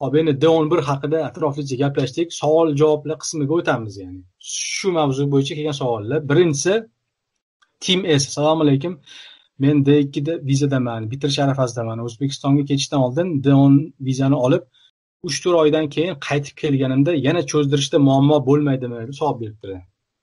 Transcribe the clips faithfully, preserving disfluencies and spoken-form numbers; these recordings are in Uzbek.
Hop, endi D o'n bir haqida atroflicha gaplashdik. Savol-javoblar qismiga o'tamiz yani. Shu mavzu bo'yicha kelgan savollar. Birinchisi Team S. Assalomu alaykum. Men D ikkida vizadaman, bitirish arafasidaman. O'zbekistonga ketishdan oldin D o'n vizani olib, uch to'rt oydan keyin qaytib kelganimda yana cho'zdirishda muammo bo'lmaydimi deb savol beribdi.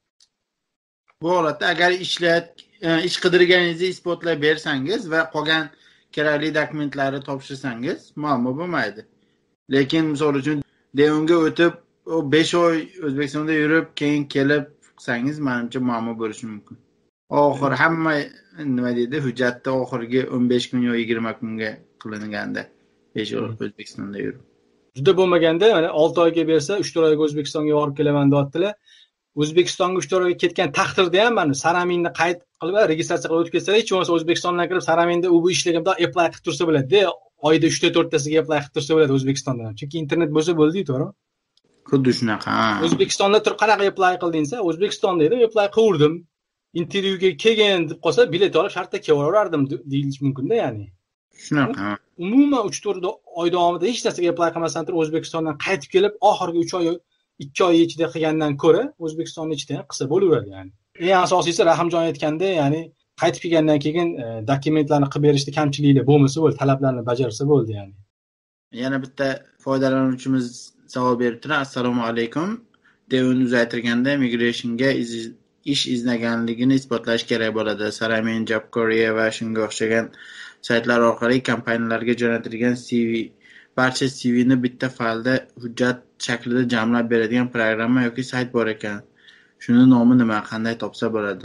Bu holatda agar ishlat ish qidirganingizni isbotlab bersangiz va qolgan kerakli dokumentlarni topshirsangiz muammo bo'lmaydi. Lekin misol uchun D o'nga o'tib besh oy O'zbekistonda yurib keyin kelib qilsangiz menimcha muammo bo'lishi mumkin. Oxir hamma nima deydi, hujjatda oxirgi o'n besh kun yoki yigirma kunga qilinganda besh oy O'zbekistonda yurib. Juda bo'lmaganda mana olti oyga bersa, uch to'rt oyga O'zbekistonga borib kelaman deyaptilar. O'zbekistonga uch to'rt oyga ketgan taqdirda ham mana Saraminni qayd qilib, registratsiya qilib o'tib ketsalar, hech bo'lmasa O'zbekistondan kirib Saraminda u bu ishlaganida apply qilib tursa bo'ladi. Oyda uch ta to'rt tasiga apply qilib tursa bo'ladi O'zbekistondan. Chunki internet bo'lsa bo'ldi-ku, to'g'ri? Xuddi shunaqa. O'zbekistonda turib qanaqa apply qildingsa, O'zbekistonda edi, apply qildim. Intervyuga kelgan deb qolsa, bilet olib shartda kelaverardim deyilish mumkin-da, ya'ni. Shunaqa. Umuman uch to'rt oy davomida hech narsaga apply qilmasdan turib O'zbekistondan qaytib kelib, oxirgi uch oy, ikki oy ichida qilgandan ko'ra O'zbekistonning ichida ham qilsa bo'laveradi, ya'ni. Eng asosiysi Rahimjon aytganda, ya'ni qaytib kelgandan keyin dokumentlarni qilib berishda kamchiliklar bo'lmasa bo'ldi, talablarni bajarsa bo'ldi, ya'ni. Yana bitta foydalanuvchimiz savol beribdilar. Assalomu alaykum. D o'nni uzaytirganda migrationga ish izlaganligini isbotlash kerak bo'ladi. Saramin, Job Korea va shunga o'xshagan saytlar orqali kompaniyalarga jo'natilgan C V, barcha C V'ni bitta faylda hujjat shaklida jamlab beradigan programma yoki sayt bor ekan. Shuni nomi nima, qanday topsa bo'ladi?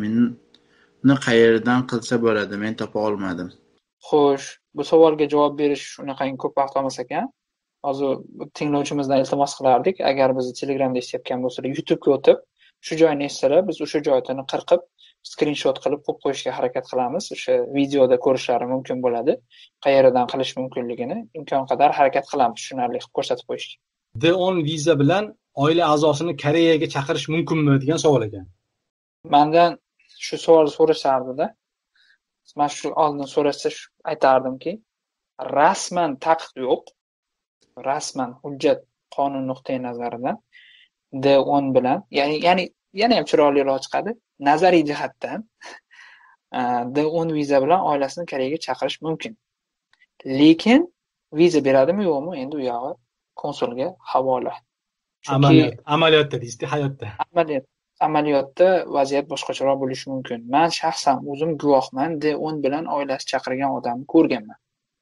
Saraminni qayerdan qilsa bo'ladi? Men topa olmadim. Xo'sh, bu savolga javob berish shunaqangi ko'p vaqt olmas ekan. Hozir tinglovchimizdan iltimos qilardik, agar bizni Telegramda eshitayotgan bo'lsalar, YouTube'ga o'tib, shu joyni eshitsalar, biz o'sha joyini qirqib, skrinshot qilib qo'yib qo'yishga harakat qilamiz. O'sha videoda ko'rishlari mumkin bo'ladi. Qayerdan qilish mumkinligini imkon qadar harakat qilamiz tushunarli qilib ko'rsatib qo'yishga. D o'n viza bilan oila a'zosini Koreyaga chaqirish mumkinmi degan savol ekan. Mendan shu savolni so'rashardi-da. Men shu oldin so'rasa aytardimki, rasman taqiq yo'q. Rasman hujjat qonun nuqtai nazaridan D o'n bilan, ya'ni ya'ni yana ham chiroyliroq chiqadi. Nazariy jihatdan D o'n viza bilan oilasini Koreyaga chaqirish mumkin. Lekin viza beradimi yo'qmi, endi u yog'i konsulga havola. Amaliyot, amaliyotda deysiz, hayotda. Amaliyot, amaliyotda vaziyat boshqacharoq bo'lishi mumkin. Men shaxsan o'zim guvohman, D o'n bilan oilasi chaqirgan odamni ko'rganman.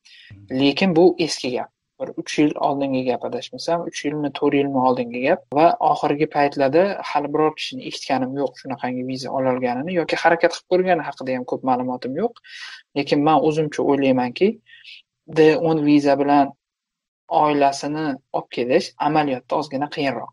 Lekin bu eski gap. Bir uch yil oldingi gap adashmasam, uch yilmi, to'rt yilmi oldingi gap va oxirgi paytlarda hali biror kishini eshitganim yo'q shunaqangi viza ola olganini yoki harakat qilib ko'rgani haqida ham ko'p ma'lumotim yo'q. Lekin men o'zimcha o'ylaymanki, D o'n viza bilan oilasini olib kelish amaliyotda ozgina qiyinroq.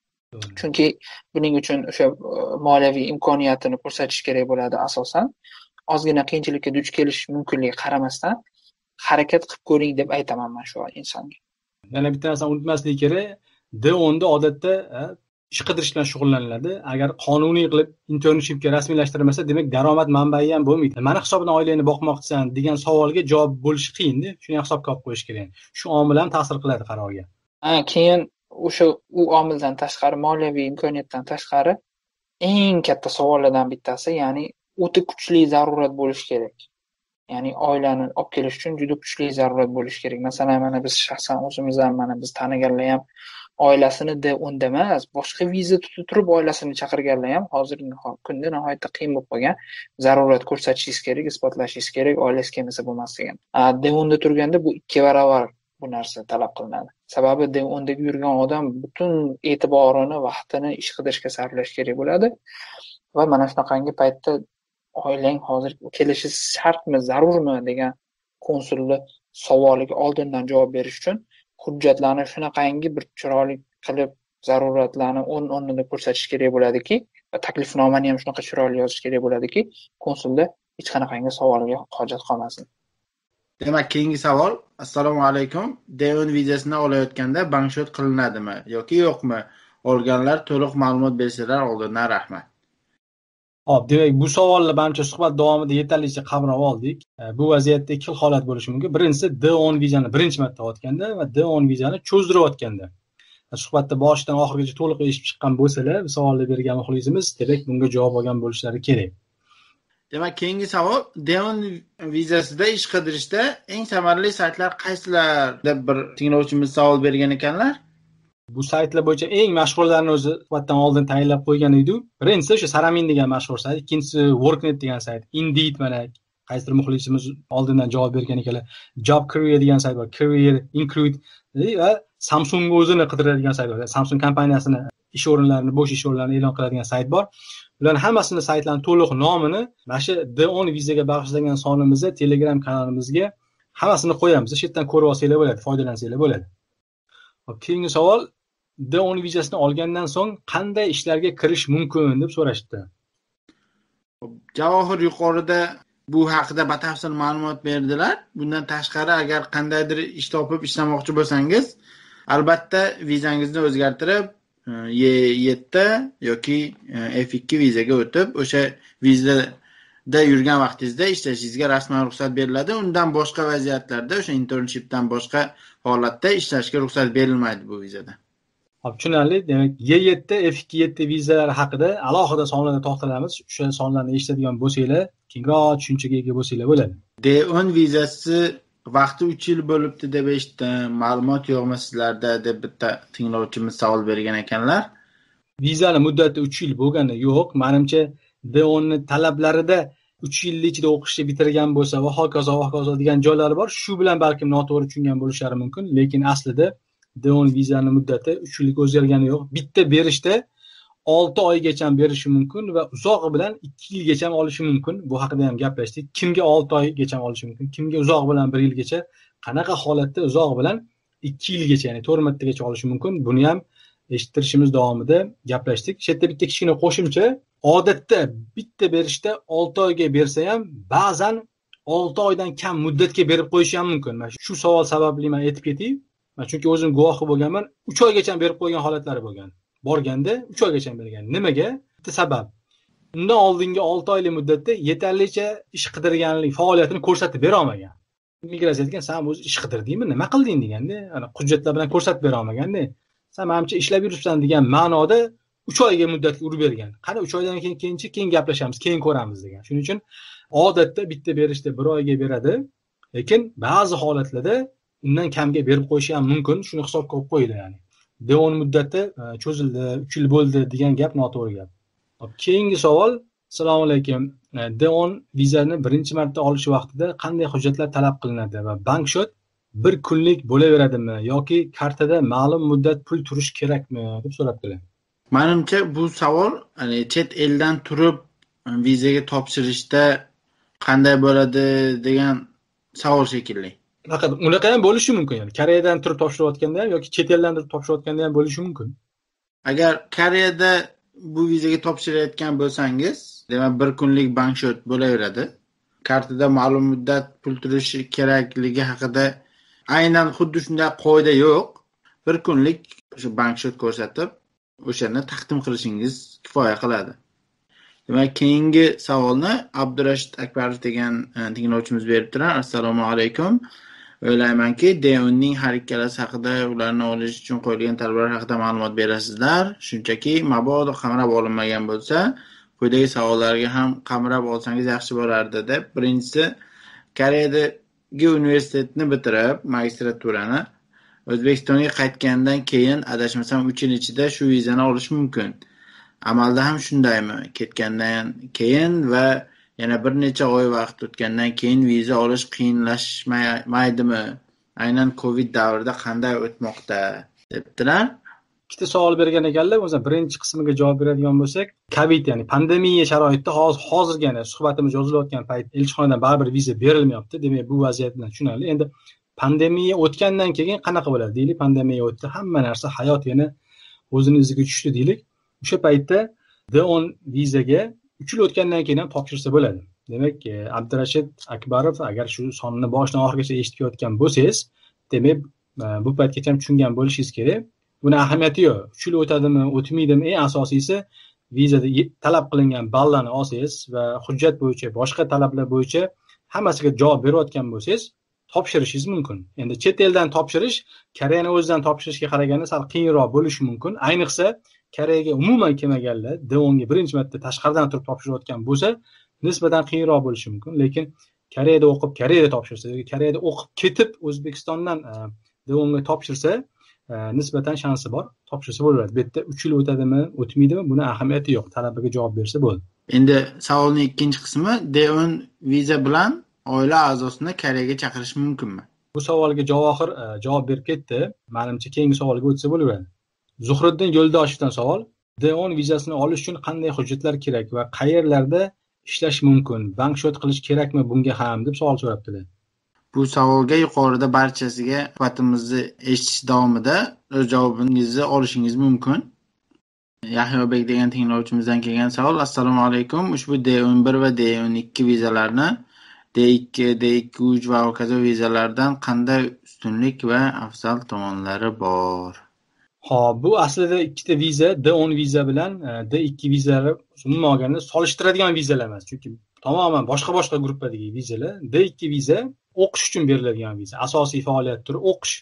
Chunki buning uchun o'sha moliyaviy imkoniyatini ko'rsatish kerak bo'ladi asosan. Ozgina qiyinchilikka duch kelish mumkinligiga qaramasdan harakat qilib ko'ring deb aytaman men shu insonga. Yana bitta narsani unutmaslik kerak. D o'nda odatda ish qidirish bilan shug'ullaniladi. Agar qonuniy qilib internshipga rasmiylashtirilmasa, demak daromad manbai ham bo'lmaydi. Mana hisobidan oilangni boqmoqchisan degan savolga javob bo'lishi qiyin-da. Shuni hisobga olib qo'yish kerak. Shu omil ham ta'sir qiladi qarorga. Ha, keyin o'sha u omildan tashqari, moliyaviy imkoniyatdan tashqari eng katta savollardan bittasi, ya'ni o'ta kuchli zarurat bo'lishi kerak. Ya'ni oilani olib kelish uchun juda kuchli zarurat bo'lishi kerak. Masalan, mana biz shaxsan o'zimiz ham, mana biz taniganlar ham oilasini D o'nda emas, boshqa viza tutib turib oilasini chaqirganlar ham hozirgi kunda nihoyatda qiyin bo'lib qolgan. Zarurat ko'rsatishingiz kerak, isbotlashingiz kerak, oilangiz kelmasa bo'lmas degan. D o'nda turganda bu ikki barobar bu narsa talab qilinadi. Sababi D o'ndagi yurgan odam butun e'tiborini, vaqtini ish qidirishga sarflash kerak bo'ladi va mana shunaqangi paytda oilang hozir kelishi shartmi, zarurmi degan konsullik savoliga oldindan javob berish uchun hujjatlarni shunaqangi bir chiroyli qilib zaruratlarni o'n-o'rnida ko'rsatish kerak bo'ladiki va taklifnomani ham shunaqa chiroyli yozish kerak bo'ladiki, konsulda hech qanaqangi savolga hojat qolmasin. Demak, keyingi savol. Assalomu alaykum. D o'n vizasini olayotganda bankshot qilinadimi yoki yo'qmi? Olganlar to'liq ma'lumot bersalar oldindan rahmat. Hop, demak, bu savolni menimcha suhbat davomida yetarlicha qamrab oldik. Bu vaziyatda ikki xil holat bo'lishi mumkin. Birinchisi D o'n vizani birinchi marta olayotganda va D o'n vizani cho'zdirayotganda. Suhbatda boshidan oxirigacha to'liq eshitib chiqqan bo'lsalar, bu savolni bergan muxlisimiz demak bunga javob olgan bo'lishlari kerak. Demak, keyingi savol, D o'n vizasida ish qidirishda eng samarali saytlar qaysilar deb bir tinglovchimiz savol bergan ekanlar. Bu saytlar bo'yicha eng mashhurlarini o'zi suhbatdan oldin tayinlab qo'ygan edi. Birinchisi o'sha Saramin degan mashhur sayt, ikkinchisi Worknet degan sayt, Indeed mana qaysidir muxlisimiz oldindan javob bergan ekanlar. Job Career degan sayt bor, Career Include va Samsung o'zini qidiradigan sayt bor. Samsung kompaniyasini ish o'rinlarini, bo'sh ish o'rinlarini e'lon qiladigan sayt bor. Ularning hammasini saytlarning to'liq nomini mana shu D o'n vizaga bag'ishlangan sonimizda Telegram kanalimizga hammasini qo'yamiz. Shu yerdan ko'rib olsanglar bo'ladi, foydalansanglar bo'ladi. Hop, keyingi savol, D o'n vizasini olgandan so'ng qanday ishlarga kirish mumkin deb so'rashdi. Javohir yuqorida bu haqida batafsil ma'lumot berdilar. Bundan tashqari agar qandaydir ish topib ishlamoqchi bo'lsangiz, albatta vizangizni o'zgartirib E yetti yoki F ikki vizaga o'tib, o'sha vizada yurgan vaqtingizda ishlashingizga rasman ruxsat beriladi. Undan boshqa vaziyatlarda, o'sha internshipdan boshqa holatda ishlashga ruxsat berilmaydi bu vizada. Hop, tushunarli. Demak, E yetti, F ikki yetti vizalari haqida alohida sonlarda to'xtalamiz. O'sha sonlarni eshitadigan bo'lsanglar, kengroq tushunchaga ega bo'lsanglar bo'ladi. D o'n vizasi vaqti uch yil bo'libdi deb eshitdim. Ma'lumot yo'qmi sizlarda deb bitta tinglovchimiz savol bergan ekanlar. Vizani muddati uch yil bo'lgani yo'q. Menimcha D o'nning talablarida uch yillik ichida o'qishni bitirgan bo'lsa va hokazo va hokazo degan joylari bor. Shu bilan balkim noto'g'ri tushungan bo'lishlari mumkin, lekin aslida D o'n vizani muddati uch yillik o'zgargani yo'q. Bitta berishda olti oygacha berishi mumkin va uzog'i bilan ikki yilgacha olishi mumkin. Bu haqida ham gaplashdik. Kimga olti oygacha olishi mumkin, kimga uzoq bilan bir yilgacha, qanaqa holatda uzoq bilan ikki yilgacha, ya'ni to'rt martagacha olishi mumkin. Buni ham eshittirishimiz davomida gaplashdik. Shu yerda bitta kichkina qo'shimcha, odatda bitta berishda olti oyga bersa ham ba'zan olti oydan kam muddatga berib qo'yishi ham mumkin. Mana shu savol sababli men aytib ketay. Men chunki o'zim guvohi bo'lganman, uch oygacha berib qo'ygan holatlari bo'lgan. Borganda uch oygacha bergan. Nimaga? Bitta sabab. Undan oldingi olti oylik muddatda yetarlicha ish qidirganlik faoliyatini ko'rsatib bera olmagan. Migratsiya aytgan, "Sen o'zi ish qidirdingmi? Nima qilding?" deganda, ana hujjatlar bilan ko'rsatib bera olmaganda, "Sen menimcha ishlab yuribsan" degan ma'noda uch oyga muddatga urib bergan. Qani uch oydan keyin keyinchi keyin gaplashamiz, keyin ko'ramiz degan. Shuning uchun odatda bitta berishda bir oyga beradi, lekin ba'zi holatlarda undan kamga berib qo'yishi ham mumkin. Shuni hisobga olib qo'ydi, ya'ni. D o'n muddati cho'zildi, uch yil bo'ldi degan gap noto'g'ri gap. Keyingi savol, assalomu alaykum. D o'n vizani birinchi marta olish vaqtida qanday hujjatlar talab qilinadi va bankshot bir kunlik bo'laveradimi yoki kartada ma'lum muddat pul turish kerakmi deb so'rabdilar. Menimcha bu savol, hani chet eldan turib vizaga topshirishda qanday bo'ladi degan savol shekilli. Faqat unaqa ham bo'lishi mumkin, ya'ni Koreyadan turib topshirayotganda ham yoki chet eldan turib topshirayotganda ham bo'lishi mumkin. Agar Koreyada bu vizaga topshirayotgan bo'lsangiz, demak bir kunlik bankshot bo'laveradi. Kartada ma'lum muddat pul turishi kerakligi haqida aynan xuddi shunday qoida yo'q. Bir kunlik o'sha bankshot ko'rsatib, o'shani taqdim qilishingiz kifoya qiladi. Demak, keyingi savolni Abdurashid Akbarov degan tinglovchimiz beribdilar. Assalomu alaykum. O'ylaymanki, D o'nning har ikkalasi haqida, ularni olish uchun qo'yilgan talablar haqida ma'lumot berasizlar. Shunchaki mabodo qamrab olinmagan bo'lsa, quyidagi savollarga ham qamrab olsangiz yaxshi bo'lardi deb. Birinchisi, Koreyadagi universitetni bitirib, magistraturani O'zbekistonga qaytgandan keyin adashmasam uch yil ichida shu vizani olish mumkin. Amalda ham shundaymi? Ketgandan keyin va yana bir necha oy vaqt o'tgandan keyin viza olish qiyinlashmaydimi? Aynan Covid davrida qanday o'tmoqda debdilar. Ikkita savol bergan ekanlar. O'zi birinchi qismiga javob beradigan bo'lsak, Covid, ya'ni pandemiya sharoitida hozirgi yana suhbatimiz yozilayotgan payt elchixonadan baribir viza berilmayapti. Demak, bu vaziyat bilan tushunarli. Endi pandemiya o'tgandan keyin qanaqa bo'ladi deylik? Pandemiya o'tdi, hamma narsa, hayot yana o'zini iziga tushdi deylik. O'sha paytda D o'n vizaga uch yil o'tgandan keyin ham topshirsa bo'ladi. Demak, Abdurashid Akbarov, agar shu sonni boshidan oxirigacha eshitayotgan bo'lsangiz, demak, bu paytgacha ham tushungan bo'lishingiz kerak. Buni ahamiyati yo'q. uch yil o'tadimi, o'tmaydimi, eng asosiysi vizada talab qilingan ballarni olsangiz va hujjat bo'yicha boshqa talablar bo'yicha hammasiga javob berayotgan bo'lsangiz topshirishingiz mumkin. Endi chet eldan topshirish Koreyani o'zidan topshirishga qaraganda sal qiyinroq bo'lishi mumkin. Ayniqsa Koreyaga umuman kelmaganlar D o'nga birinchi marta tashqaridan turib topshirayotgan bo'lsa, nisbatan qiyinroq bo'lishi mumkin. Lekin Koreyada o'qib, Koreyada topshirsa, Koreyada o'qib ketib O'zbekistondan D o'nga topshirsa, nisbatan shansi bor, topshirsa bo'laveradi. Bu yerda uch yil o'tadimi, o'tmaydimi, buni ahamiyati yo'q. Talabaga javob bersa bo'ldi. Endi savolning ikkinchi qismi D o'n viza bilan oila a'zosini Koreyaga chaqirish mumkinmi? Bu savolga Javohir javob berib ketdi. Menimcha keyingi savolga o'tsa bo'laveradi. Zuhriddin Yo'ldoshevdan savol: D o'n vizasini olish uchun qanday hujjatlar kerak va qayerlarda ishlash mumkin? Bank shot qilish kerakmi bunga ham deb savol so'rabdilar. Bu savolga yuqorida barchasiga suhbatimizni eshitish davomida o'z javobingizni olishingiz mumkin. Yahyobek degan tinglovchimizdan kelgan savol: Assalomu alaykum. Ushbu D o'n bir va D o'n ikki vizalarni D ikki, D ikki uch va hokazo vizalardan qanday ustunlik va afzal tomonlari bor? Xo'p, bu aslida ikkita viza, D o'n viza bilan D ikki vizalari umuman olganda solishtiradigan vizalar emas. Chunki tamoman boshqa-boshqa gruppadagi vizalar. D ikki viza o'qish uchun beriladigan viza. Asosiy faoliyat turi o'qish.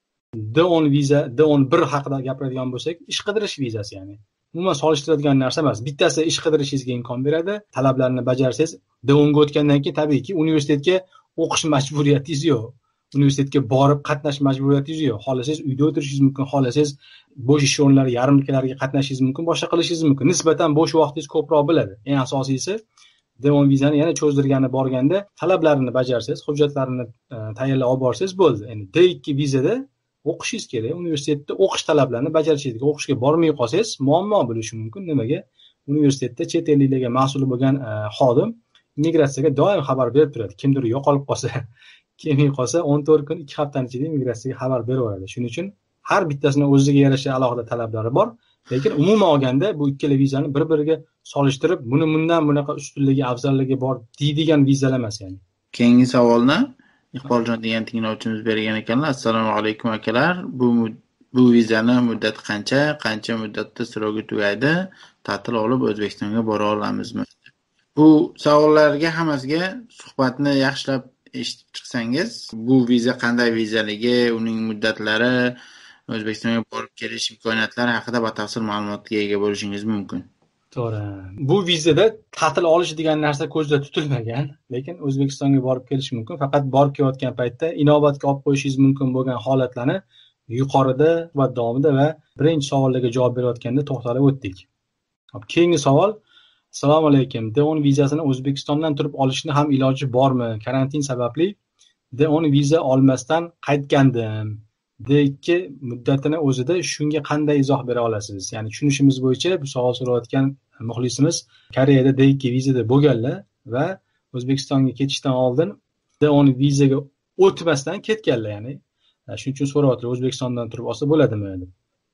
D o'n viza, D o'n bir haqida gapiradigan bo'lsak, ish qidirish vizasi, ya'ni umuman solishtiradigan narsa emas. Bittasi ish qidirishingizga imkon beradi, talablarni bajarsangiz. D o'nga o'tgandan keyin tabiiyki universitetga o'qish majburiyatingiz yo'q. Universitetga borib qatnash majburiyatingiz yo'q. Xolasangiz uyda o'tirishingiz mumkin, xolasangiz bo'sh ish o'rinlari, yarmarkalarga qatnashishingiz mumkin, boshqa qilishingiz mumkin. Nisbatan bo'sh vaqtingiz ko'proq bo'ladi. Eng asosiysi D o'n vizani yana cho'zdirgani borganda talablarini bajarsangiz, hujjatlarini tayyorlab olib borsangiz bo'ldi. Endi D ikki vizada o'qishingiz kerak, universitetda o'qish talablarini bajarishingiz kerak. O'qishga bormay qolsangiz muammo bo'lishi mumkin. Nimaga? Universitetda chet elliklarga mas'ul bo'lgan xodim migratsiyaga doim xabar berib turadi. Kimdir yo'qolib qolsa, kelmay qolsa o'n to'rt kun, ikki haftaning ichida migratsiyaga xabar beraveradi. Shuning uchun har bittasini o'ziga yarasha alohida talablari bor. Lekin umuman olganda bu ikkala vizani bir-biriga solishtirib, buni bundan bunaqa ustunligi, afzalligi bor deydigan vizalar emas yani. Keyingi savolni Iqboljon degan tinglovchimiz bergan ekanlar. Assalomu alaykum akalar. Bu bu vizani muddati qancha? Qancha muddatda srogi tugaydi? Ta'til olib O'zbekistonga bora olamizmi? Bu savollarga hammasiga suhbatni yaxshilab eshitib chiqsangiz, bu viza qanday vizaligi, uning muddatlari, O'zbekistonga borib kelish imkoniyatlari haqida batafsil ma'lumotga ega bo'lishingiz mumkin. To'g'ri. Bu vizada ta'til olish degan narsa ko'zda tutilmagan, lekin O'zbekistonga borib kelish mumkin. Faqat borib kelayotgan paytda inobatga olib qo'yishingiz mumkin bo'lgan holatlarni yuqorida suhbat davomida va birinchi savollarga javob berayotganda to'xtalib o'tdik. Hop, keyingi savol: Assalomu alaykum. D o'n vizasini O'zbekistondan turib olishni ham iloji bormi? Karantin sababli D o'n viza olmasdan qaytgandim. D ikki muddatini o'zida shunga qanday izoh bera olasiz? Ya'ni tushunishimiz bo'yicha bu savol so'rayotgan muxlisimiz Koreyada D ikki vizada bo'lganlar va O'zbekistonga ketishdan oldin D o'n vizaga o'tmasdan ketganlar, ya'ni shuning uchun so'rayapti, O'zbekistondan turib olsa bo'ladimi deb.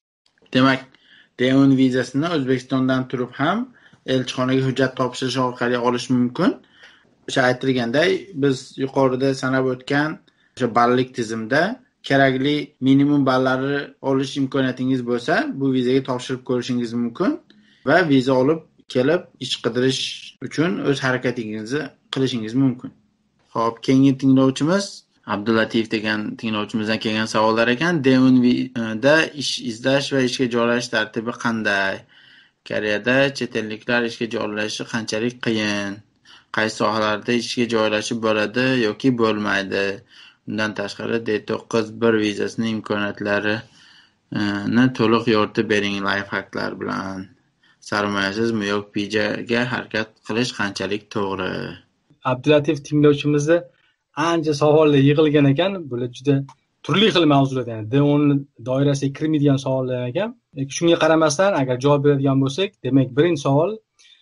Demak, D o'n vizasini O'zbekistondan turib ham elchixonaga hujjat topshirish orqali olish mumkin. O'sha aytilganday, biz yuqorida sanab o'tgan o'sha ballik tizimda kerakli minimum ballari olish imkoniyatingiz bo'lsa, bu vizaga topshirib ko'rishingiz mumkin va viza olib kelib ish qidirish uchun o'z harakatingizni qilishingiz mumkin. Xo'p, keyingi tinglovchimiz Abdulatif degan tinglovchimizdan kelgan savollar ekan. D o'n da ish izlash va ishga joylashish tartibi qanday? Koreyada chet elliklar ishga joylashishi qanchalik qiyin? Qaysi sohalarda ishga joylashib bo'ladi yoki bo'lmaydi? Bundan tashqari D to'qqiz bir vizasining imkoniyatlarini to'liq yoritib bering lifehacklar bilan. Sarmoyasizmi yoki pijaga harakat qilish qanchalik to'g'ri? Abdulatif tinglovchimizda ancha savollar yig'ilgan ekan. Bular juda turli xil mavzular, ya'ni D o'n doirasiga kirmaydigan savollar ekan. Shunga qaramasdan agar javob beradigan bo'lsak, demak birinchi savol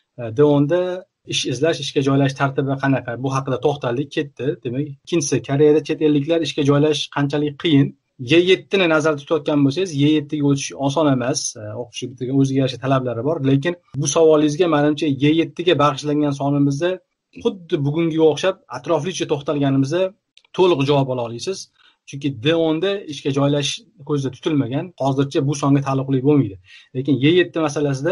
D o'nda ish izlash, ishga joylash tartibi qanaqa? Bu haqida to'xtaldik, ketdi. Demak, ikkinchisi, Koreyada chet elliklar ishga joylash qanchalik qiyin? Y yetti ni nazarda tutayotgan bo'lsangiz, Y yetti ga o'tish oson emas. O'qish bitirgan o'ziga yarasha talablari bor, lekin bu savolingizga menimcha Y yetti ga bag'ishlangan sonimizda xuddi bugungiga o'xshab atroflicha to'xtalganimizda to'liq javob ola olasiz. Chunki D o'nda ishga joylash ko'zda tutilmagan. Hozircha bu songa taalluqli bo'lmaydi. Lekin Y yetti masalasida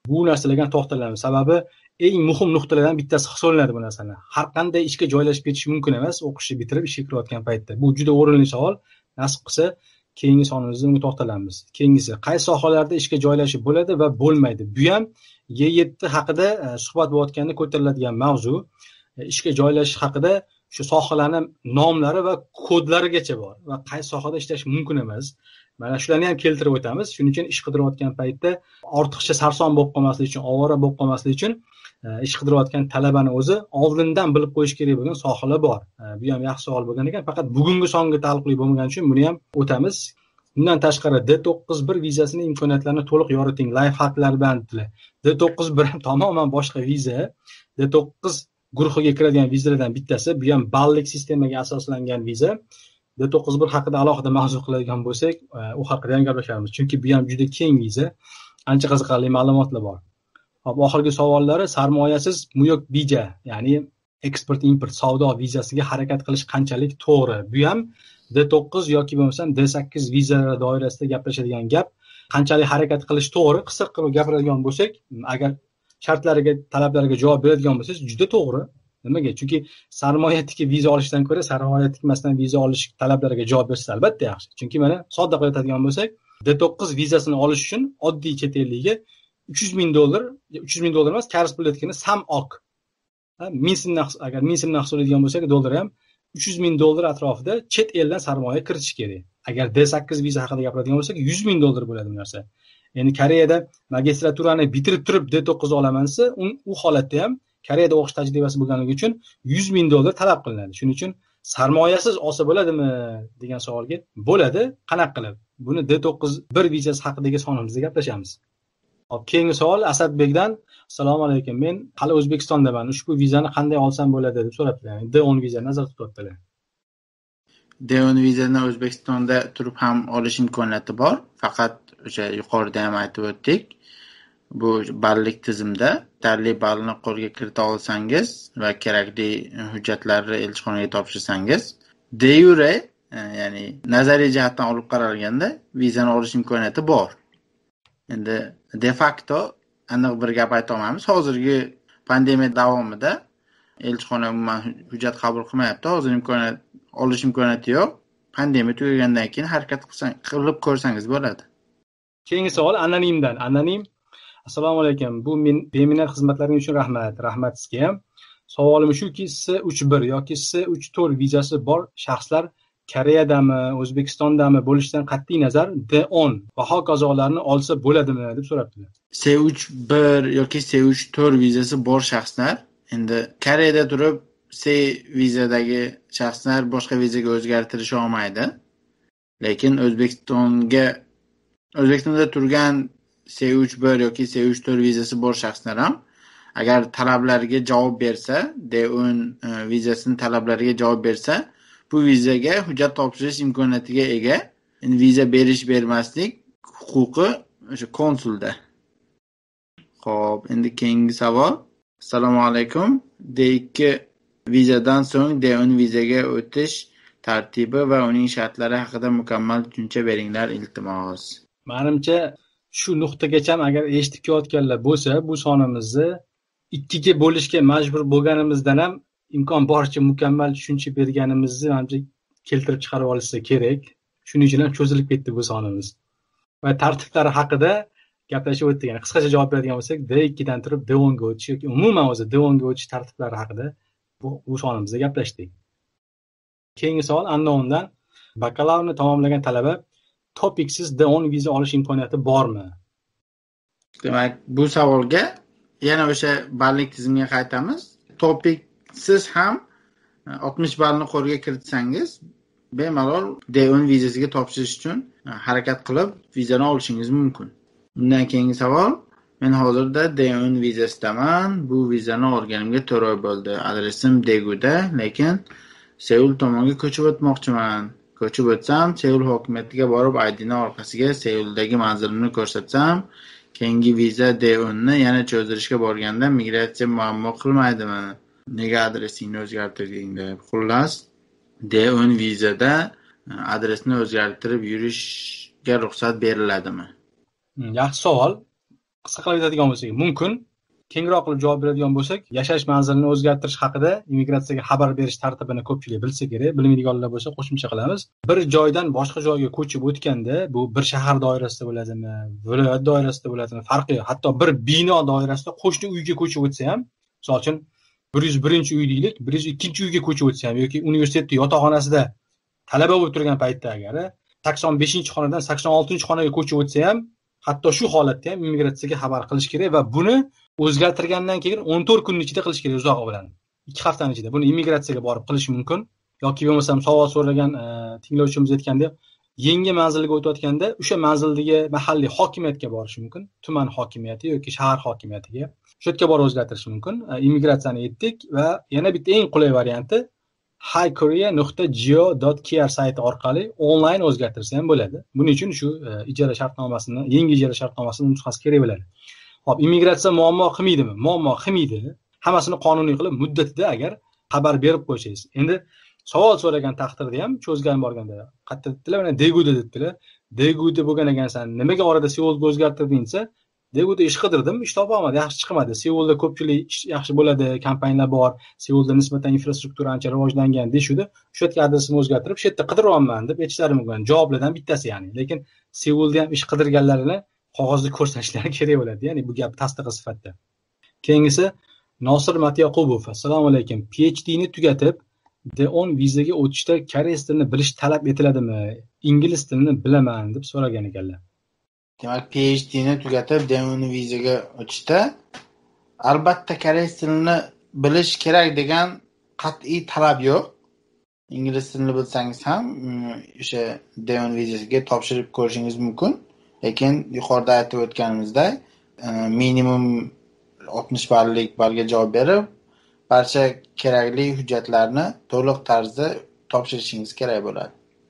bu narsalarga to'xtalamiz. Sababi eng muhim nuqtalardan bittasi hisoblanadi bu narsani. Har qanday ishga joylashib ketish mumkin emas, o'qishni bitirib ishga kirayotgan paytda. Bu juda o'rinli savol. Nasib qilsa, keyingi sonimizda unga to'xtalamiz. Keyingisi, qaysi sohalarda ishga joylashib bo'ladi va bo'lmaydi? Bu ham G yetti haqida suhbat bo'layotganda ko'tariladigan mavzu. Ishga joylashish haqida shu sohalarni nomlari va kodlarigacha bor va qaysi sohada ishlash mumkin emas. Mana shularni ham keltirib o'tamiz. Shuning uchun ish qidirayotgan paytda ortiqcha sarson bo'lib qolmaslik uchun, ovora bo'lib qolmaslik uchun ish qidirayotgan talabani o'zi oldindan bilib qo'yish kerak bo'lgan sohalar bor. Bu ham yaxshi savol bo'lgan ekan, faqat bugungi songa taalluqli bo'lmagani uchun buni ham o'tamiz. Bundan tashqari D to'qqiz bir vizasining imkoniyatlarini to'liq yoriting. Life hacklar bilan D to'qqiz bir tamoman boshqa viza. D to'qqiz guruhiga kiradigan vizalardan bittasi. Bu ham ballik sistemaga asoslangan viza. D to'qqiz bir haqida alohida mavzu qiladigan bo'lsak, u haqida ham gaplashamiz. Chunki bu ham juda keng viza. Ancha qiziqarli ma'lumotlar bor. Hop, oxirgi savollari sarmoyasiz muyok bija, ya'ni eksport import savdo vizasiga harakat qilish qanchalik to'g'ri? Bu ham D to'qqiz yoki bo'lmasam D sakkiz vizalar doirasida gaplashadigan gap. Qanchalik harakat qilish to'g'ri? Qisqa qilib gapiradigan bo'lsak, agar shartlariga, talablariga javob beradigan bo'lsangiz, juda to'g'ri. Nimaga? Chunki sarmoya tikib viza olishdan ko'ra sarmoya tikmasdan viza olish talablariga javob bersa albatta yaxshi. Chunki mana sodda qilib aytadigan bo'lsak, D to'qqiz vizasini olish uchun oddiy chet ellikga uch yuz ming dollar, uch yuz ming dollar emas, kars pul etkani samok. Ha, ming so'mdan agar ming so'mdan hisoblaydigan bo'lsak, dollar ham uch yuz ming dollar atrofida chet eldan sarmoya kiritish kerak. Agar D sakkiz viza haqida gapiradigan bo'lsak, yuz ming dollar bo'ladi bu narsa. Endi Koreyada magistraturani bitirib turib D to'qqiz olaman desa, u holatda ham Koreyada o'qish tajribasi bo'lganligi uchun yuz ming dollar talab qilinadi. Shuning uchun sarmoyasiz olsa bo'ladimi degan savolga bo'ladi. Qanaqa qilib? Buni D to'qqiz bir vizasi haqidagi sonimizda gaplashamiz. Hop, keyingi savol Asadbekdan. Assalomu alaykum. Men hali O'zbekistondaman. Ushbu vizani qanday olsam bo'ladi deb so'rabdilar. Ya'ni D o'n viza nazarda tutyaptilar. D o'n vizani O'zbekistonda turib ham olish imkoniyati bor. Faqat o'sha yuqorida ham aytib o'tdik. Bu ballik tizimda yetarli ballni qo'lga kirita olsangiz va kerakli hujjatlarni elchixonaga topshirsangiz, de yure, ya'ni nazariy jihatdan olib qaralganda vizani olish imkoniyati bor. Endi de facto aniq bir gap ayta olmaymiz. Hozirgi pandemiya davomida elchixona umuman hujjat qabul qilmayapti. Hozir imkoniyat olish imkoniyati yo'q. Pandemiya tugagandan keyin harakat qilsang, qilib ko'rsangiz bo'ladi. Keyingi savol anonimdan. Anonim: Assalomu alaykum. Bu men beminat xizmatlaringiz uchun rahmat. Rahmat sizga ham. Savolim shuki, S uch bir yoki S uch to'rt vizasi bor shaxslar Koreyadami, O'zbekistondami bo'lishidan qat'iy nazar D o'n va hokazolarni olsa bo'ladimi deb so'rabdilar. S uch bir yoki S uch to'rt vizasi bor shaxslar, endi Koreyada turib C vizadagi shaxslar boshqa vizaga o'zgartirish olmaydi. Lekin O'zbekistonga O'zbekistonda turgan S uch bir yoki S uch to'rt vizasi bor shaxslar ham agar talablarga javob bersa, D o'n vizasining talablariga javob bersa, bu vizaga hujjat topshirish imkoniyatiga ega. Endi viza berish bermaslik huquqi o'sha konsulda. Xo'p, endi keyingi savol. Assalomu alaykum. D ikki vizadan so'ng D o'n vizaga o'tish tartibi va uning shartlari haqida mukammal tushuncha beringlar, iltimos. Menimcha shu nuqtagacha agar eshitib kelayotganlar bo'lsa, bu sonimizni ikkiga bo'lishga majbur bo'lganimizdan ham imkon boricha mukammal tushuncha berganimizni menimcha keltirib chiqarib olishsa kerak. Shuning uchun ham cho'zilib ketdi bu sonimiz. Va tartiblari haqida gaplashib o'tdik. Yani qisqacha javob beradigan bo'lsak, D ikki dan turib D o'n ga o'tish yoki umuman o'zi D o'n ga o'tish tartiblari haqida bu, bu sonimizda gaplashdik. Keyingi savol Unknown'dan. Bakalavrini tamomlagan talaba topiksiz D o'n viza olish imkoniyati bormi? Demak, bu savolga yana o'sha ballik tizimiga qaytamiz. Topiksiz ham oltmish ballni qo'lga kiritsangiz, bemalol D o'n vizasiga topshirish uchun harakat qilib vizani olishingiz mumkin. Bundan keyingi savol: men hozirda D o'n vizasidaman. Bu vizani olganimga to'rt oy bo'ldi. Adresim Deguda, lekin Seul tomonga ko'chib o'tmoqchiman. Ko'chib o'tsam, Seul hokimiyatiga borib, I D'ni orqasiga Seuldagi manzilimni ko'rsatsam, keyingi viza D o'nni yana cho'zdirishga borganda migratsiya muammo qilmaydimi? Nega adresingni o'zgartirding deb. Xullas, D o'n vizada adresni o'zgartirib yurishga ruxsat beriladimi? Yaxshi savol. qisqa qilib aytadigan bo'lsak, mumkin kengroq qilib javob beradigan bo'lsak, yashash manzilini o'zgartirish haqida immigratsiyaga xabar berish tartibini ko'pchilik bilsa kerak. Bilmaydiganlar bo'lsa qo'shimcha qilamiz. Bir joydan boshqa joyga ko'chib o'tganda, bu bir shahar doirasida bo'ladimi, viloyat doirasida bo'ladimi, farqi yo'q. Hatto bir bino doirasida qo'shni uyga ko'chib o'tsa ham, misol uchun bir yuz birinchi uy deylik, bir yuz ikkinchi uyga ko'chib o'tsa ham yoki universitetning yotoqxonasida talaba bo'lib turgan paytda agar sakson beshinchi xonadan sakson oltinchi xonaga ko'chib o'tsa ham, hatto shu holatda ham immigratsiyaga xabar qilish kerak va buni o'zgartirgandan keyin o'n to'rt kun ichida qilish kerak, uzog'i bilan. ikki haftaning ichida buni immigratsiyaga borib qilish mumkin yoki bo'lmasam savol so'ragan tinglovchimiz aytgandek, yangi manzilga o'tayotganda o'sha manzildagi mahalliy hokimiyatga borish mumkin, tuman hokimiyati yoki shahar hokimiyatiga. Shu yerga borib o'zgartirish mumkin. Immigratsiyani aytdik va yana bitta eng qulay varianti highkorea nuqta go nuqta kr sayti orqali onlayn o'zgartirsa ham bo'ladi. Buning uchun shu ijara shartnomasini, yangi ijara shartnomasining nusxasi kerak bo'ladi. Hop, immigratsiya muammo qilmaydimi? Muammo qilmaydi. Hammasini qonuniy qilib, muddatida agar xabar berib qo'ysangiz. Endi savol so'ragan taqdirda ham cho'zgan borganda, qayerda dedilar, mana Deguda dedilar. Deguda bo'lgan ekansan, nimaga orada Seulga o'zgartirding desa, Deguda ish qidirdim, ish topolmadim, yaxshi chiqmadi. Seulda ko'pchilik ish yaxshi bo'ladi, kompaniyalar bor, Seulda nisbatan infrastruktura ancha rivojlangan deyshudi. Shu yerga adresini o'zgartirib, shu yerda qidiryapman deb aytishlari mumkin. Javoblardan bittasi ya'ni. Lekin Seulda ham ish qidirganlarini qog'ozda ko'rsatishlari kerak bo'ladi. Ya'ni bu gap tasdiqi sifatida. Keyingisi Nosir Matyoqubov. Assalomu alaykum. PhD ni tugatib, D o'n vizaga o'tishda koreys tilini bilish talab etiladimi? Ingliz tilini bilaman deb so'ragan ekanlar. Demak, PhD ni tugatib, D o'n vizaga o'tishda albatta koreys tilini bilish kerak degan qat'iy talab yo'q. Ingliz tilini bilsangiz ham o'sha D o'n vizasiga topshirib ko'rishingiz mumkin. Lekin yuqorida aytib o'tganimizdek, minimum oltmish ballik ballga javob berib, barcha kerakli hujjatlarni to'liq tarzda topshirishingiz kerak bo'ladi.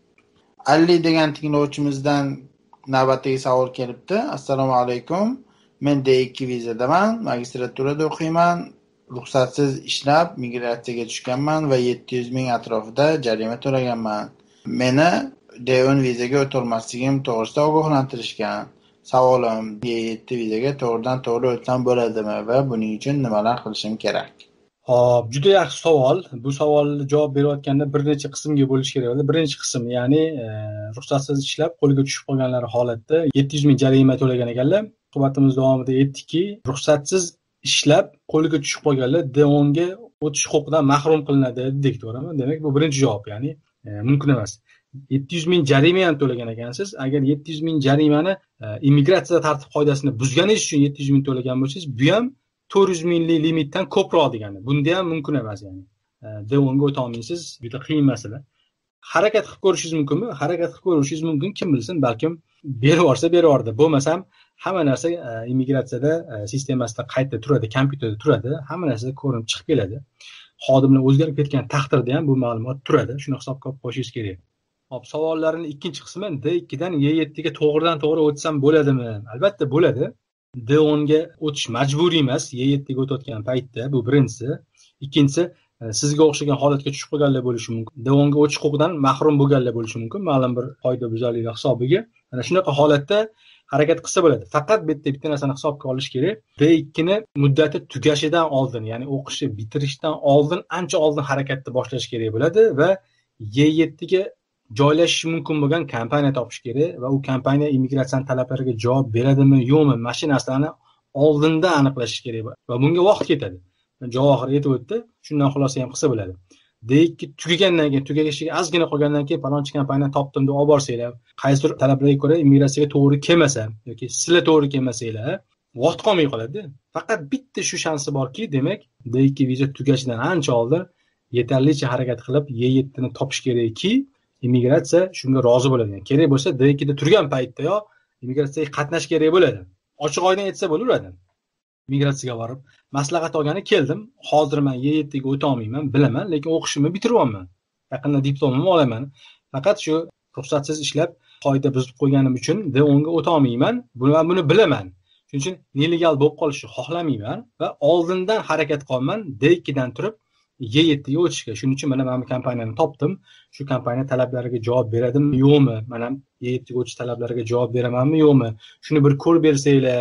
Ali degan tinglovchimizdan navbatdagi savol kelibdi. Assalomu alaykum. Men D ikki vizadaman, magistraturada o'qiyman. Ruxsatsiz ishlab migratsiyaga tushganman va yetti yuz ming atrofida jarima to'laganman. Meni D o'n vizaga o'tolmasligim to'g'risida ogohlantirishgan. Savolim, D yetti vizaga to'g'ridan to'g'ri o'tsam bo'ladimi va buning uchun nimalar qilishim kerak? Hop, juda yaxshi savol. Bu savolga javob berayotganda bir necha qismga bo'lish kerak bo'ladi. Birinchi qism, ya'ni ruxsatsiz ishlab qo'lga tushib qolganlar holatda yetti yuz ming jarima to'lagan ekanlar. Suhbatimiz davomida aytdikki, ruxsatsiz ishlab qo'lga tushib qolganlar D o'nga o'tish huquqidan mahrum qilinadi dedik, to'g'rimi? Demak, bu birinchi javob, ya'ni mumkin emas. yetti yuz ming jarima ham to'lagan ekansiz. Agar yetti yuz ming jarimani immigratsiya tartib qoidasini buzganingiz uchun yetti yuz ming to'lagan bo'lsangiz, bu ham to'rt yuz minglik limitdan ko'proq degani. Bunda ham mumkin emas, ya'ni. D o'nga o'ta olmaysiz, juda qiyin masala. Harakat qilib ko'rishingiz mumkinmi? Harakat qilib ko'rishingiz mumkin, kim bilsin, balkim berib yuborsa berib yubordi. Bo'lmasam hamma narsa immigratsiyada sistemasida qayta turadi, kompyuterda turadi, hamma narsa ko'rinib chiqib keladi. Xodimlar o'zgarib ketgan taqdirda ham bu ma'lumot turadi. Shuni hisobga olib qo'yishingiz kerak. Hop, savollarning ikkinchi qismi D ikkidan Y yettiga to'g'ridan to'g'ri o'tsam bo'ladimi? Albatta bo'ladi. D o'nga o'tish majburiy emas, Y yettiga o'tayotgan paytda, bu birinchisi. Ikkinchisi, sizga o'xshagan holatga tushib qolganlar bo'lishi mumkin. D o'nga o'tish huquqidan mahrum bo'lganlar bo'lishi mumkin, ma'lum bir qoida buzarliklar hisobiga. Ana shunaqa holatda harakat qilsa bo'ladi. Faqat bitta bitta narsani hisobga olish kerak. D ikkini muddati tugashidan oldin, ya'ni o'qishni bitirishdan oldin, ancha oldin harakatni boshlash kerak bo'ladi va Y yettiga joylashish mumkin bo'lgan kompaniya topish kerak va u kompaniya immigratsiya talablariga javob beradimi, yo'qmi, mana shu narsalarni oldinda aniqlash kerak va bunga vaqt ketadi. Javohir aytib o'tdi, shundan xulosa ham qilsa bo'ladi. D ikki tugagandan keyin, tugagishiga ozgina qolgandan keyin palonchi kompaniyani topdim deb olib borsanglar, qaysidir talablarga ko'ra immigratsiyaga to'g'ri kelmasa yoki sizlar to'g'ri kelmasanglar, vaqt qolmay qoladi. Faqat bitta shu shansi borki, demak, D ikki viza tugashidan ancha oldin yetarlicha harakat qilib Y yettini topish kerakki, immigratsiya shunga rozi bo'ladi. Kerak bo'lsa D ikkida turgan paytda yo immigratsiyaga qatnash kerak bo'ladi. Ochiq oydin aytsa bo'laveradi. Migratsiyaga borib, maslahat olgani keldim. Hozir men Y yettiga o'ta olmayman, bilaman, lekin o'qishimni bitiryapman. Yaqinda diplomimni olaman. Faqat shu ruxsatsiz ishlab, qoida buzib qo'yganim uchun D o'nga o'ta olmayman. Buni men buni bilaman. Shuning uchun nelegal bo'lib qolishni xohlamayman va oldindan harakat qilman D ikkidan turib Y yettiga o'tishga. Shuning uchun mana men kompaniyani topdim. Shu kompaniya talablariga javob beradimi, yo'qmi? Men ham Y yettiga o'tish talablariga javob beramanmi, yo'qmi? Shuni bir ko'rib bersanglar,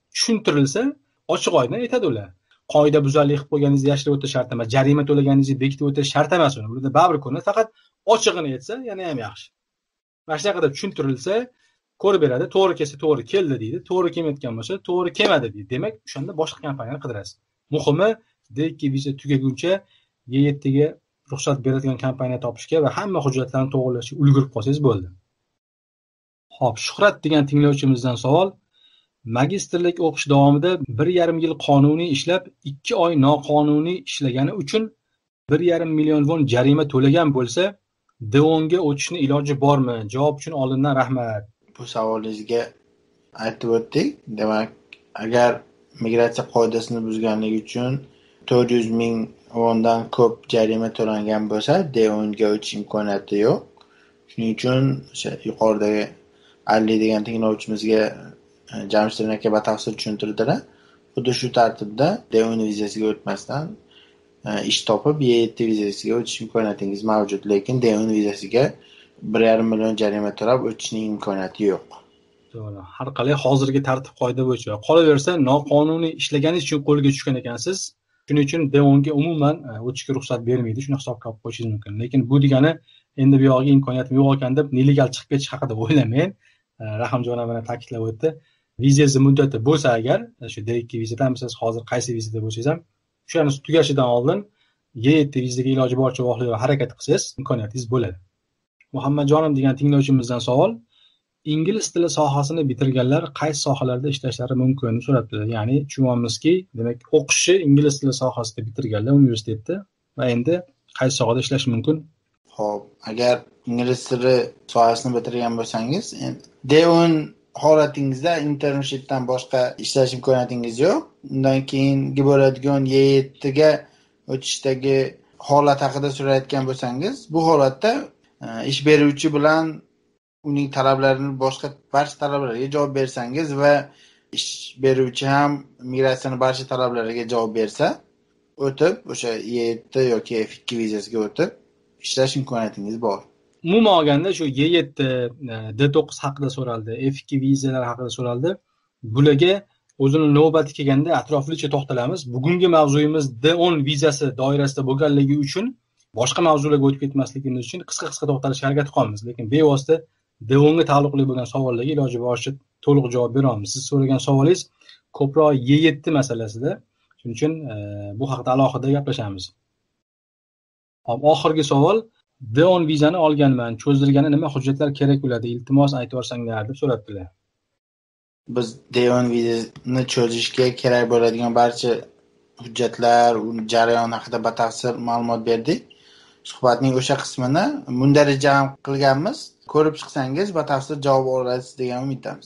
tushuntirilsa, ochiq oydin aytadi ular. Qoida buzarlik qilib qo'yganingizni yashirib o'tish shart emas, jarima to'laganingizni bekitib o'tish shart emas uni. Burada baribir ko'rinadi, faqat ochig'ini aytsa, yana ham yaxshi. Mana shunaqada tushuntirilsa, ko'rib beradi, to'g'ri kelsa to'g'ri keldi deydi, to'g'ri kelmayotgan bo'lsa to'g'ri kelmadi deydi. Demak, o'shanda boshqa kompaniyani qidirasiz. Muhimi D ikki viza tugaguncha G yetti ga ruxsat beradigan kompaniya topishga va hamma hujjatlarni to'g'rilashga ulgurib qolsangiz bo'ldi. Xo'p, Shuhrat degan tinglovchimizdan savol. Magistrlik o'qish davomida bir yarim yil qonuniy ishlab, ikki oy noqonuniy ishlagani uchun bir yarim million won jarima to'lagan bo'lsa, D o'n ga o'tishni iloji bormi? Javob uchun oldindan rahmat. Bu savolingizga aytib o'tdik. Demak, agar migratsiya qoidasini buzganligi uchun to'rt yuz ming wondan ko'p jarima to'langan bo'lsa, D o'n ga o'tish imkoniyati yo'q. Shuning uchun o'sha yuqoridagi Ali degan tinglovchimizga Jamshid aka batafsil tushuntirdilar. Xuddi shu tartibda D o'n vizasiga o'tmasdan ish topib G yetti vizasiga o'tish imkoniyatingiz mavjud, lekin D o'n vizasiga bir yarim million jarima to'lab o'tishning imkoniyati yo'q. To'g'ri. Har qalay hozirgi tartib qoida bo'yicha qolaversa, noqonuniy ishlaganingiz uchun qo'lga tushgan ekansiz. Shuning uchun D o'n ga umuman o'tishga ruxsat bermaydi. Shuni hisobga olib qo'yishingiz mumkin. Lekin bu degani endi bu yog'iga imkoniyatim yo'q ekan deb nelegal chiqib ketish haqida o'ylamang. Rahimjon mana ta'kidlab o'tdi. Viza muddati bo'lsa agar, shu D ikki vizadan siz hozir qaysi vizada bo'lsangiz ham, o'shani tugashidan oldin G yetti vizaga iloji boricha vaqtli harakat qilsangiz, imkoniyatingiz bo'ladi. Muhammadjonim degan tinglovchimizdan savol. Ingliz tili sohasini bitirganlar qaysi sohalarda ishlashlari mumkin deb so'rabdi. Ya'ni tushunamizki, demak, o'qishni ingliz tili sohasida bitirganlar universitetda va endi qaysi sohada ishlash mumkin? Xo'p, agar ingliz tili sohasini bitirgan bo'lsangiz, D o'n holatingizda internshipdan boshqa ishlash imkoniyatingiz yo'q. Undan keyingi bo'ladigan G yetti ga o'tishdagi holat haqida so'rayotgan bo'lsangiz, bu holatda ish beruvchi bilan uning talablarini boshqa barcha talablariga javob bersangiz va ish beruvchi ham migratsiyaning barcha talablariga javob bersa, o'tib o'sha G yetti yoki F ikki vizasiga o'tib ishlash imkoniyatingiz bor. Umuman olganda shu G yetti, D to'qqiz haqida so'raldi, F ikki vizalar haqida so'raldi. Bularga o'zini navbati kelganda atroflicha to'xtalamiz. Bugungi mavzuyimiz D o'n vizasi doirasida bo'lganligi uchun boshqa mavzularga o'tib ketmasligimiz uchun qisqa-qisqa to'xtalishga harakat qilamiz. Lekin bevosita D o'n ga taalluqli bo'lgan savollarga iloji boricha to'liq javob beramiz. Siz so'ragan savolingiz ko'proq G yetti masalasida. Shuning uchun bu haqida alohida gaplashamiz. Hop, oxirgi savol. D o'n vizani olganman, cho'zdirgani nima hujjatlar kerak bo'ladi? Iltimos aytib o'rsanglar deb so'rabdilar. Biz D o'n vizani cho'zishga kerak bo'ladigan barcha hujjatlar, jarayon haqida batafsil ma'lumot berdik. Suhbatning o'sha qismini mundarija ham qilganmiz. Ko'rib chiqsangiz batafsil javob olasiz degan umiddamiz.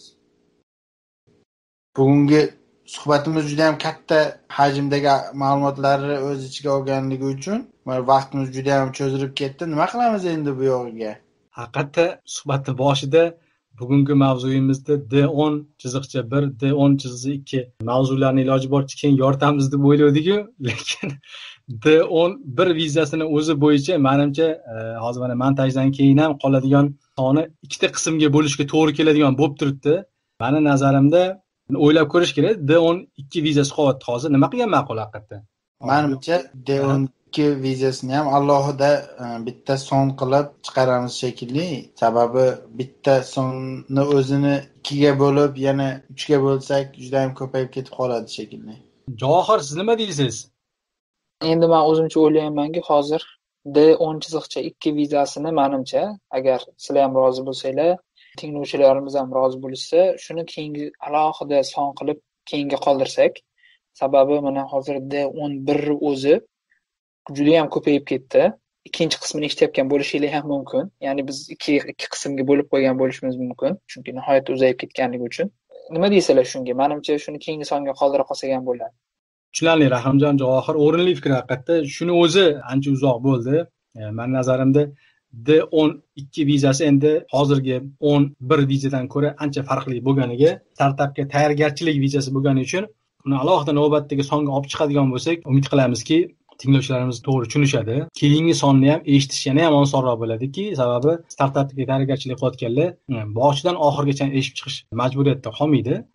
Bugungi suhbatimiz juda ham katta hajmdagi ma'lumotlarni o'z ichiga olganligi uchun vaqtimiz juda ham cho'zilib ketdi. Nima qilamiz endi bu yog'iga? Haqiqatda suhbatning boshida bugungi mavzuyimizda D o'n chiziqcha bir, D o'n chiziqcha ikki mavzularni iloji boricha keng yoritamiz deb o'yladik-ku, lekin D o'n bir vizasini o'zi bo'yicha menimcha hozir mana montajdan keyin ham qoladigan soni ikkita qismga bo'lishga to'g'ri keladigan bo'lib turibdi. Meni nazarimda o'ylab ko'rish kerak. D o'n ikki vizasi qolyapti hozir. Nima qilgan ma'qul haqiqatda? Menimcha D o'n ikki vizasini ham alohida bitta son qilib chiqaramiz shekilli. Sababi bitta sonni o'zini ikkiga bo'lib, yana uchga bo'lsak, juda ham ko'payib ketib qoladi shekilli. Javohir, siz nima deysiz? Endi men o'zimcha o'ylaymanki, hozir D o'n chiziqcha ikki vizasini menimcha, agar sizlar ham rozi bo'lsanglar, tinglovchilarimiz ham rozi bo'lsa, shuni keyingi alohida son qilib keyinga qoldirsak, sababi mana hozir D o'n bir o'zi juda ham ko'payib ketdi. Ikkinchi qismini eshitayotgan bo'lishingiz ham mumkin. Ya'ni biz ikki ikki qismga bo'lib qo'ygan bo'lishimiz mumkin, chunki nihoyatda uzayib ketganligi uchun. Nima deysizlar shunga? Menimcha shuni keyingi songa qoldira qolsak ham bo'ladi. Tushunarli, Rahimjon Javohir, o'rinli fikr haqiqatda. Shuni o'zi ancha uzoq bo'ldi. Men nazarimda D o'n ikki vizasi endi hozirgi o'n bir vizadan ko'ra ancha farqli bo'lganiga, startapga tayyorgarchilik vizasi bo'lgani uchun uni alohida navbatdagi songa olib chiqadigan bo'lsak, umid qilamizki, tinglovchilarimiz to'g'ri tushunishadi. Keyingi sonni ham eshitish yana ham osonroq bo'ladiki, sababi startapga tayyorgarchilik qilayotganlar boshidan oxirigacha eshitib chiqish majburiyatda qolmaydi.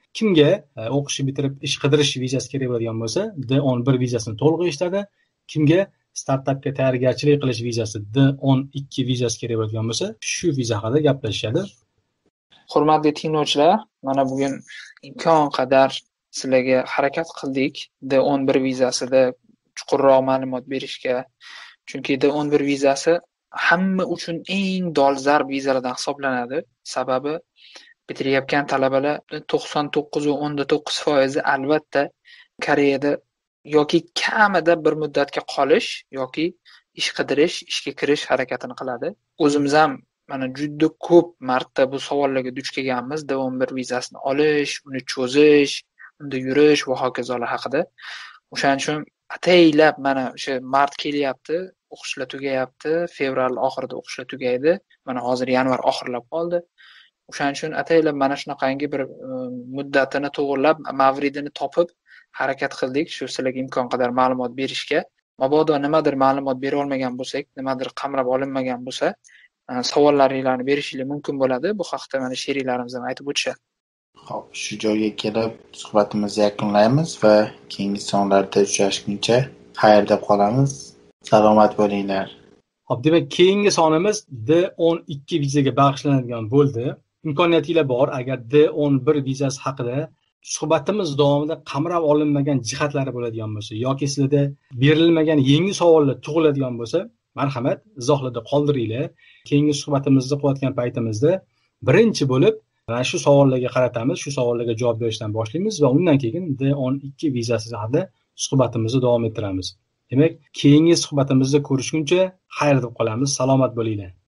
Kimga o'qishni bitirib ish qidirish vizasi kerak bo'ladigan bo'lsa, D o'n bir vizasini to'liq eshitadi. Kimga startapga tayyorgarchilik qilish vizasi, D o'n ikki vizasi kerak bo'ladigan bo'lsa, shu viza haqida gaplashishadi. Hurmatli tinglovchilar, mana bugun imkon qadar sizlarga harakat qildik D o'n bir vizasida chuqurroq ma'lumot berishga. Chunki D o'n bir vizasi hamma uchun eng dolzarb vizalardan hisoblanadi. Sababi bitirayotgan talabalar to'qson to'qqiz va o'n to'qqiz foiz albatta Koreyada yoki kamida bir muddatga qolish yoki ish qidirish, ishga kirish harakatini qiladi. O'zimiz ham mana juda ko'p marta bu savollarga duch kelganmiz. D o'n bir vizasini olish, uni cho'zish, unda yurish va hokazolar haqida. O'shaning uchun ataylab mana o'sha mart kelyapti, o'qishlar tugayapti, fevral oxirida o'qishlar tugaydi. Mana hozir yanvar oxirlab qoldi. O'shaning uchun ataylab mana shunaqangi bir muddatini to'g'irlab, mavridini topib harakat qildik, shu sizlarga imkon qadar ma'lumot berishga. Mabodo nimadir ma'lumot bera olmagan bo'lsak, nimadir qamrab olinmagan bo'lsa, savollaringizni berishingiz mumkin bo'ladi. Bu haqda mana sheriklarimiz ham aytib o'tishadi. Xo'p, shu joyga kelib suhbatimizni yakunlaymiz va keyingi sonlarda uchrashguncha xayr deb qolamiz. Salomat bo'linglar. Xo'p, demak, keyingi sonimiz D o'n ikki vizaga bag'ishlanadigan bo'ldi. Imkoniyatinglar bor, agar D o'n bir vizasi haqida suhbatimiz davomida qamrab olinmagan jihatlari bo'ladigan bo'lsa yoki sizlarda berilmagan yangi savollar tug'iladigan bo'lsa, marhamat, izohlarda qoldiringlar. Keyingi suhbatimizni qilayotgan paytimizda birinchi bo'lib mana shu savollarga qaratamiz, shu savollarga javob berishdan boshlaymiz va undan keyin D o'n ikki vizasi haqida suhbatimizni davom ettiramiz. Demak, keyingi suhbatimizda ko'rishguncha xayr deb qolamiz. Salomat bo'linglar.